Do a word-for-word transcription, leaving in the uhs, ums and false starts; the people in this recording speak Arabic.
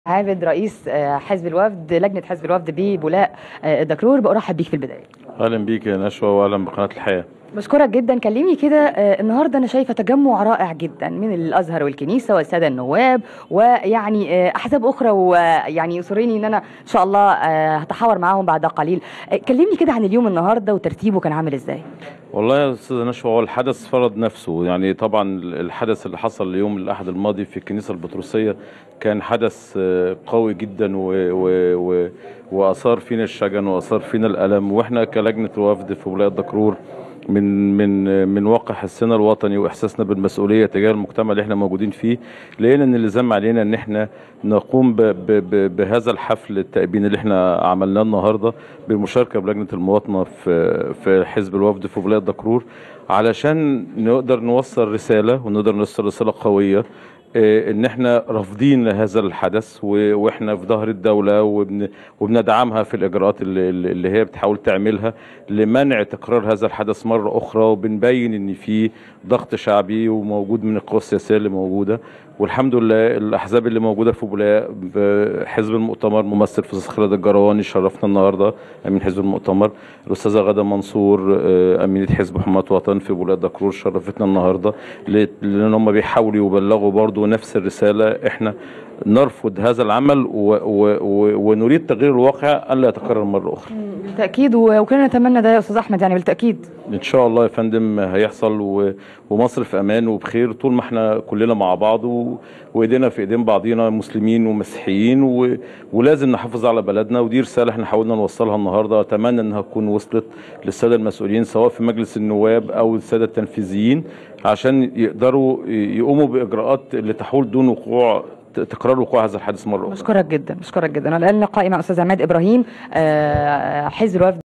عابد رئيس آه، حزب الوفد، لجنة حزب الوفد ببولاق آه، الدكرور، برحب بيك في البداية. اهلا بيك يا نشوى واهلا بقناه الحياه. بشكرك جدا. كلمني كده، آه، النهارده انا شايفه تجمع رائع جدا من الازهر والكنيسه والساده النواب ويعني آه، احزاب اخرى، ويعني يسرني ان انا ان شاء الله آه، هتحاور معاهم بعد قليل. آه، كلمني كده عن اليوم النهارده وترتيبه كان عامل ازاي؟ والله يا استاذ نشوى، هو الحدث فرض نفسه. يعني طبعا الحدث اللي حصل يوم الاحد الماضي في الكنيسه البطرسيه كان حدث آه، قوي جدا و... و... و... واثار فينا الشجن واثار فينا الالم، واحنا كلجنه وفد في ولايه دكرور من من من واقع حسنا الوطني واحساسنا بالمسؤوليه تجاه المجتمع اللي احنا موجودين فيه، لقينا ان اللزام علينا ان احنا نقوم ب ب ب بهذا الحفل التأبين اللي احنا عملناه النهارده بالمشاركه بلجنه المواطنه في في حزب الوفد في ولايه دكرور، علشان نقدر نوصل رساله ونقدر نوصل رساله قويه إيه، ان احنا رافضين لهذا الحدث و- واحنا في ظهر الدوله وبن- وبندعمها في الاجراءات اللي, اللي هي بتحاول تعملها لمنع تكرار هذا الحدث مره اخرى، وبنبين ان في ضغط شعبي وموجود من القوى السياسيه اللي موجوده. والحمد لله الاحزاب اللي موجوده في بولاق، حزب المؤتمر ممثل في استاذ خالد الجرواني شرفنا النهارده، امين حزب المؤتمر، الاستاذه غاده منصور آه، امينه حزب حماة وطن في بولاق دكرور شرفتنا النهارده، لان هم بيحاولوا يبلغوا برضو نفس الرساله. احنا نرفض هذا العمل و و و ونريد تغيير الواقع الا يتكرر مره اخرى. بالتاكيد، و- وكلنا نتمنى ده يا استاذ احمد، يعني بالتاكيد. ان شاء الله يا فندم هيحصل، و- ومصر في امان وبخير طول ما احنا كلنا مع بعض و- وايدينا في ايدين بعضينا، مسلمين ومسيحيين، و- ولازم نحافظ على بلدنا. ودي رساله احنا حاولنا نوصلها النهارده، اتمنى انها تكون وصلت للساده المسؤولين سواء في مجلس النواب او الساده التنفيذيين، عشان يقدروا يقوموا باجراءات اللي تحول دون وقوع تكرار وقوع هذا الحادث مره اخرى. بشكرك جدا، بشكرك جدا. انا الان لقائي مع استاذ عماد ابراهيم، آه، حزب الوفد